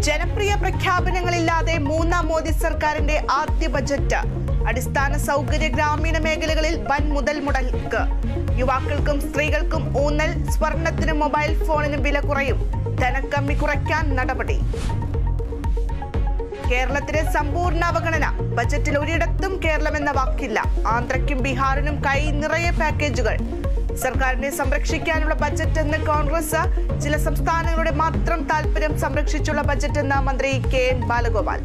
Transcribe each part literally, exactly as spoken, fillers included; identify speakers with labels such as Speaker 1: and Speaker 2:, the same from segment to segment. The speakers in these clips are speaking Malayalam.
Speaker 1: ജനപ്രിയ പ്രഖ്യാപനങ്ങളില്ലാതെ മൂന്നാം മോദി സർക്കാരിന്റെ ആദ്യ ബജറ്റ്. അടിസ്ഥാന സൗകര്യ ഗ്രാമീണ മേഖലകളിൽ വൻ മുതൽ മുടക്ക്. യുവാക്കൾക്കും സ്ത്രീകൾക്കും ഊന്നൽ. സ്വർണത്തിനും മൊബൈൽ ഫോണിനും വില കുറയും. ധനക്കമ്മി കുറയ്ക്കാൻ നടപടി. കേരളത്തിന് സമ്പൂർണ്ണ അവഗണന. ബജറ്റിൽ ഒരിടത്തും കേരളം എന്ന വാക്കില്ല. ആന്ധ്രയ്ക്കും ബീഹാറിനും കൈ നിറയെ പാക്കേജുകൾ. സർക്കാരിനെ സംരക്ഷിക്കാനുള്ള ബജറ്റ് എന്ന് കോൺഗ്രസ്. ചില സംസ്ഥാനങ്ങളുടെ മാത്രം താൽപര്യം സംരക്ഷിച്ചുള്ള ബജറ്റ് എന്ന മന്ത്രി കെ എൻ ബാലഗോപാൽ.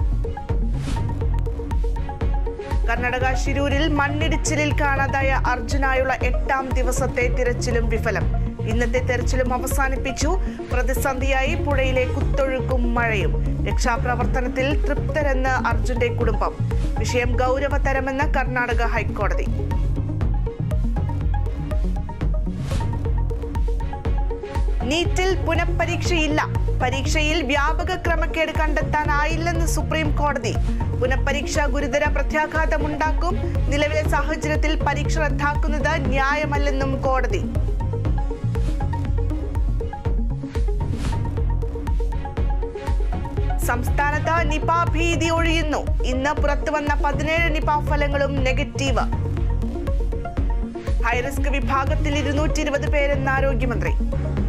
Speaker 1: കർണാടക ഷിരൂരിൽ മണ്ണിടിച്ചിലിൽ കാണാതായ അർജുനായുള്ള എട്ടാം ദിവസത്തെ തിരച്ചിലും വിഫലം. ഇന്നത്തെ തെരച്ചിലും അവസാനിപ്പിച്ചു. പ്രതിസന്ധിയായി പുഴയിലെ കുത്തൊഴുക്കും മഴയും. രക്ഷാപ്രവർത്തനത്തിൽ തൃപ്തരെന്ന് അർജുന്റെ കുടുംബം. വിഷയം ഗൗരവതരമെന്ന് കർണാടക ഹൈക്കോടതി. നീറ്റിൽ പുനഃപരീക്ഷയില്ല. പരീക്ഷയിൽ വ്യാപക ക്രമക്കേട് കണ്ടെത്താനായില്ലെന്ന് സുപ്രീം കോടതി. പുനഃപരീക്ഷ ഗുരുതര പ്രത്യാഘാതമുണ്ടാക്കും. നിലവിലെ സാഹചര്യത്തിൽ പരീക്ഷ റദ്ദാക്കുന്നത് ന്യായമല്ലെന്നും കോടതി. സംസ്ഥാനത്ത് നിപ ഭീതി ഒഴിയുന്നു. ഇന്ന് പുറത്തുവന്ന പതിനേഴ് നിപ ഫലങ്ങളും നെഗറ്റീവ്. ഹൈറിസ്ക് വിഭാഗത്തിൽ ഇരുന്നൂറ്റി ഇരുപത് പേരെന്ന് ആരോഗ്യമന്ത്രി.